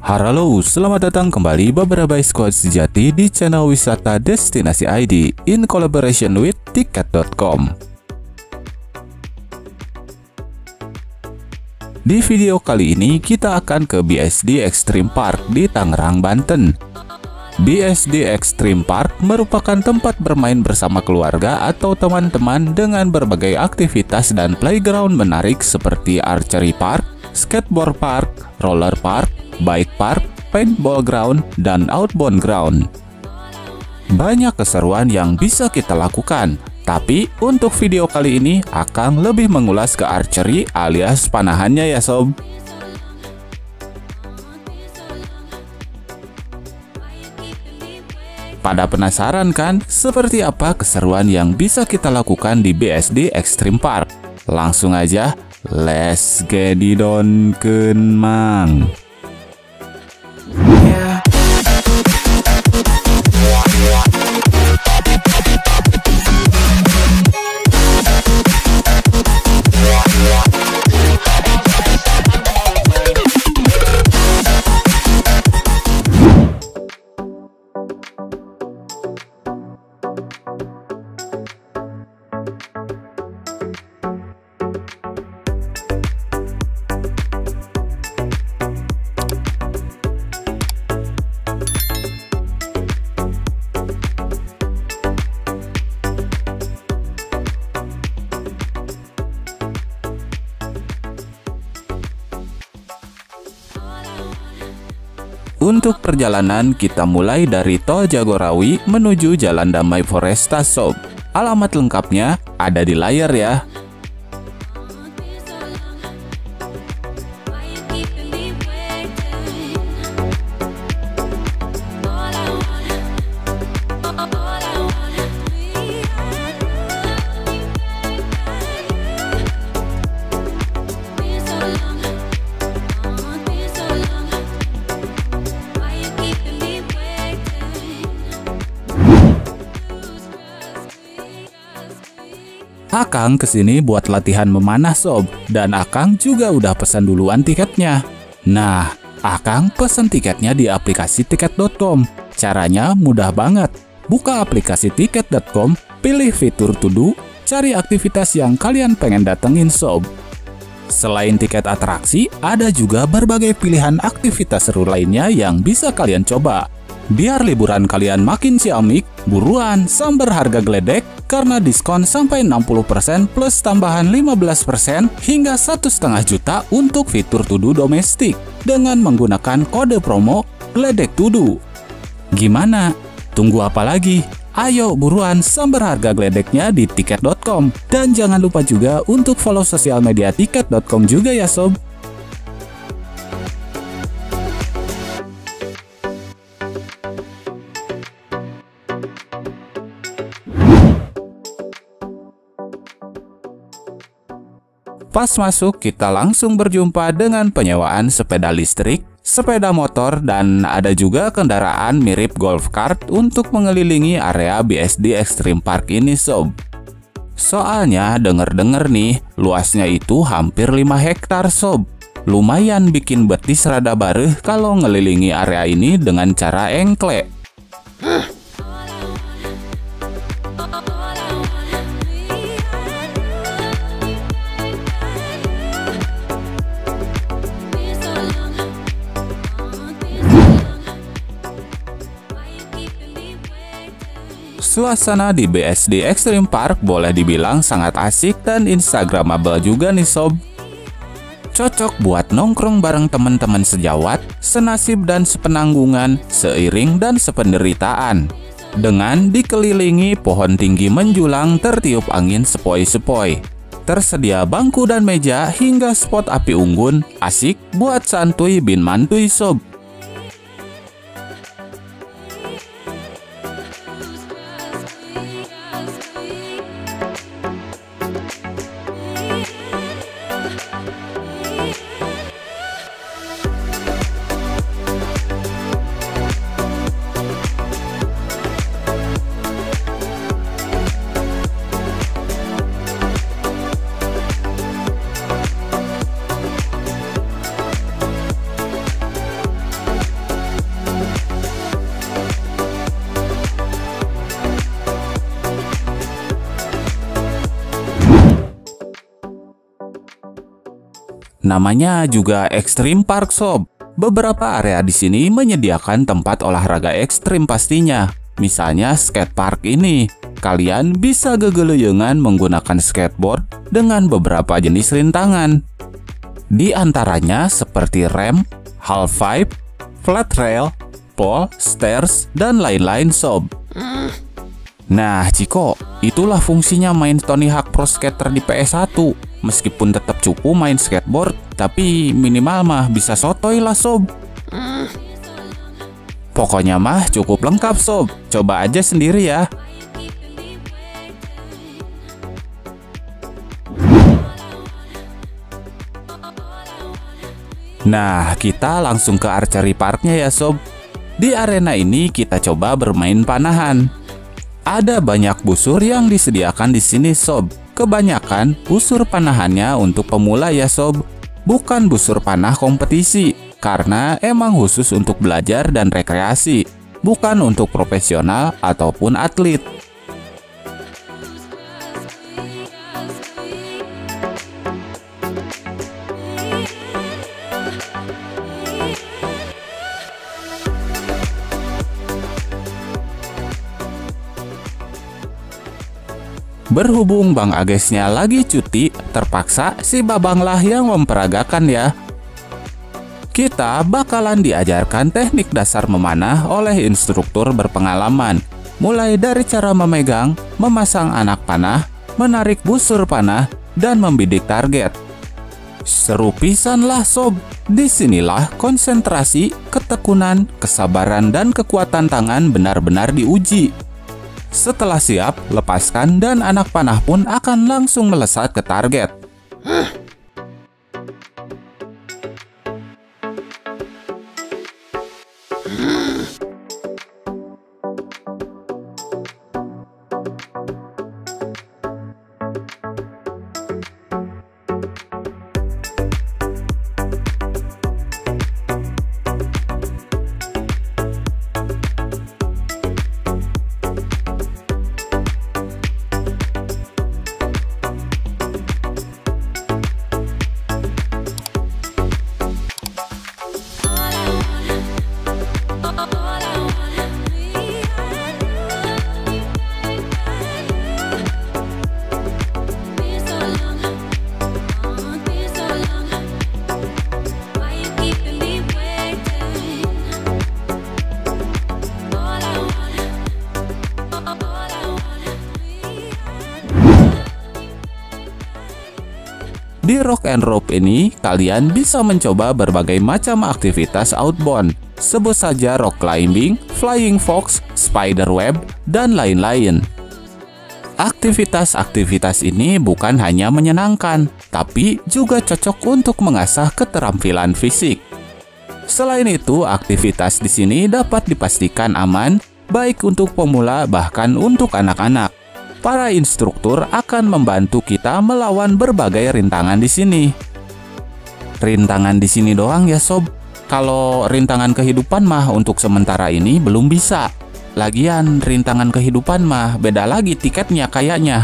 Halo, selamat datang kembali beberapa squad sejati di channel wisata Destinasi ID in collaboration with tiket.com. Di video kali ini kita akan ke BSD Extreme Park di Tangerang, Banten. BSD Extreme Park merupakan tempat bermain bersama keluarga atau teman-teman dengan berbagai aktivitas dan playground menarik seperti archery park, skateboard park, roller park, bike park, paintball ground, dan outbound ground. Banyak keseruan yang bisa kita lakukan, tapi untuk video kali ini akan lebih mengulas ke archery alias panahannya ya sob. Pada penasaran kan seperti apa keseruan yang bisa kita lakukan di BSD Extreme Park? Langsung aja, let's get it on mang. Untuk perjalanan kita mulai dari Tol Jagorawi menuju Jalan Damai Foresta sob. Alamat lengkapnya ada di layar ya. Akang kesini buat latihan memanah sob, dan Akang juga udah pesan duluan tiketnya. Nah, Akang pesan tiketnya di aplikasi tiket.com. Caranya mudah banget. Buka aplikasi tiket.com, pilih fitur to do, cari aktivitas yang kalian pengen datengin sob. Selain tiket atraksi, ada juga berbagai pilihan aktivitas seru lainnya yang bisa kalian coba. Biar liburan kalian makin ciamik, buruan sambar harga geledek karena diskon sampai 60% plus tambahan 15% hingga 1,5 juta untuk fitur tudu domestik dengan menggunakan kode promo geledek tudu. Gimana? Tunggu apa lagi? Ayo buruan sambar harga geledeknya di tiket.com. Dan jangan lupa juga untuk follow sosial media tiket.com juga ya sob. Pas masuk, kita langsung berjumpa dengan penyewaan sepeda listrik, sepeda motor, dan ada juga kendaraan mirip golf cart untuk mengelilingi area BSD Extreme Park ini sob. Soalnya denger-denger nih, luasnya itu hampir 5 hektar sob. Lumayan bikin betis rada bareh kalau ngelilingi area ini dengan cara engklek. Suasana di BSD Extreme Park boleh dibilang sangat asik dan instagramable juga nih sob. Cocok buat nongkrong bareng teman-teman sejawat, senasib dan sepenanggungan, seiring dan sependeritaan. Dengan dikelilingi pohon tinggi menjulang tertiup angin sepoi-sepoi. Tersedia bangku dan meja hingga spot api unggun, asik buat santuy bin mantuy sob. Namanya juga Extreme Park Sob. Beberapa area di sini menyediakan tempat olahraga ekstrim pastinya. Misalnya skatepark ini. Kalian bisa gegeleyengan menggunakan skateboard dengan beberapa jenis rintangan. Di antaranya seperti ramp, half pipe, flat rail, pole, stairs, dan lain-lain sob. Nah, Ciko, itulah fungsinya main Tony Hawk Pro Skater di PS1. Meskipun tetap cupu main skateboard, tapi minimal mah bisa sotoy lah sob. Pokoknya mah cukup lengkap sob. Coba aja sendiri ya. Nah, kita langsung ke archery parknya ya sob. Di arena ini kita coba bermain panahan. Ada banyak busur yang disediakan di sini sob. Kebanyakan busur panahannya untuk pemula ya sob. Bukan busur panah kompetisi, karena emang khusus untuk belajar dan rekreasi, bukan untuk profesional ataupun atlet. Berhubung Bang Agesnya lagi cuti, terpaksa si Babanglah yang memperagakan ya. Kita bakalan diajarkan teknik dasar memanah oleh instruktur berpengalaman. Mulai dari cara memegang, memasang anak panah, menarik busur panah, dan membidik target. Seru pisan lah sob. Disinilah konsentrasi, ketekunan, kesabaran, dan kekuatan tangan benar-benar diuji. Setelah siap, lepaskan dan anak panah pun akan langsung melesat ke target. Di Rock and Rope ini, kalian bisa mencoba berbagai macam aktivitas outbound. Sebut saja rock climbing, flying fox, spider web, dan lain-lain. Aktivitas-aktivitas ini bukan hanya menyenangkan, tapi juga cocok untuk mengasah keterampilan fisik. Selain itu, aktivitas di sini dapat dipastikan aman, baik untuk pemula bahkan untuk anak-anak. Para instruktur akan membantu kita melawan berbagai rintangan di sini. Rintangan di sini doang ya sob. Kalau rintangan kehidupan mah untuk sementara ini belum bisa. Lagian rintangan kehidupan mah beda lagi tiketnya kayaknya.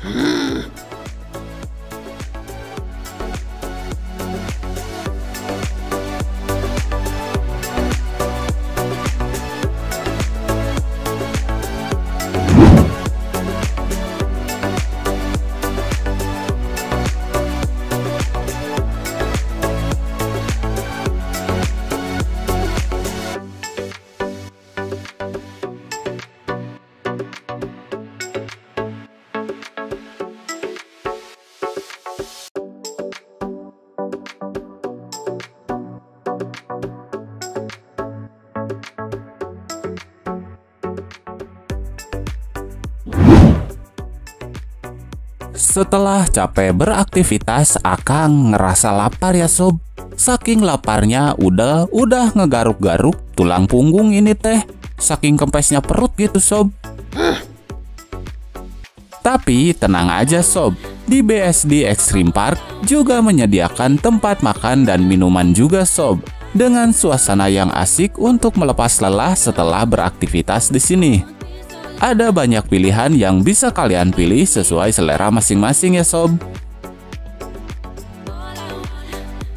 Setelah capek beraktivitas, Akang ngerasa lapar ya sob. Saking laparnya udah ngegaruk-garuk tulang punggung ini teh. Saking kempesnya perut gitu sob. Tapi tenang aja sob, di BSD Extreme Park juga menyediakan tempat makan dan minuman juga sob. Dengan suasana yang asik untuk melepas lelah setelah beraktivitas di sini. Ada banyak pilihan yang bisa kalian pilih sesuai selera masing-masing ya sob.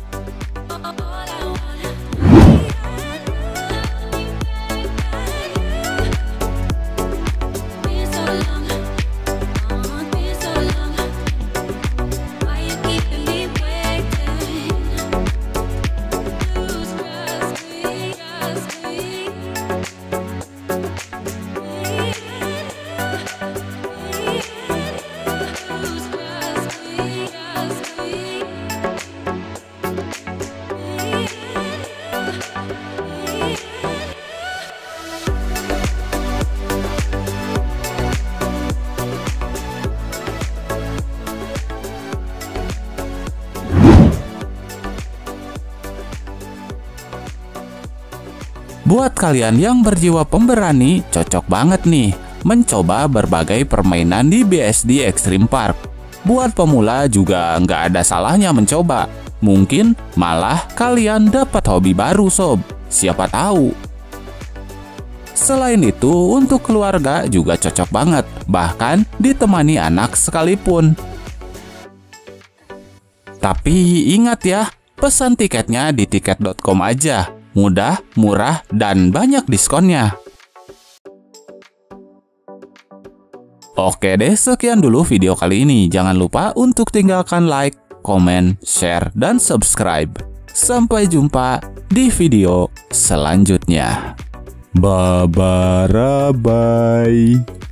Buat kalian yang berjiwa pemberani, cocok banget nih mencoba berbagai permainan di BSD Extreme Park. Buat pemula juga nggak ada salahnya mencoba. Mungkin malah kalian dapat hobi baru sob, siapa tahu. Selain itu, untuk keluarga juga cocok banget, bahkan ditemani anak sekalipun. Tapi ingat ya, pesan tiketnya di tiket.com aja. Mudah, murah, dan banyak diskonnya. Oke deh, sekian dulu video kali ini. Jangan lupa untuk tinggalkan like, komen, share, dan subscribe. Sampai jumpa di video selanjutnya. Bye-bye.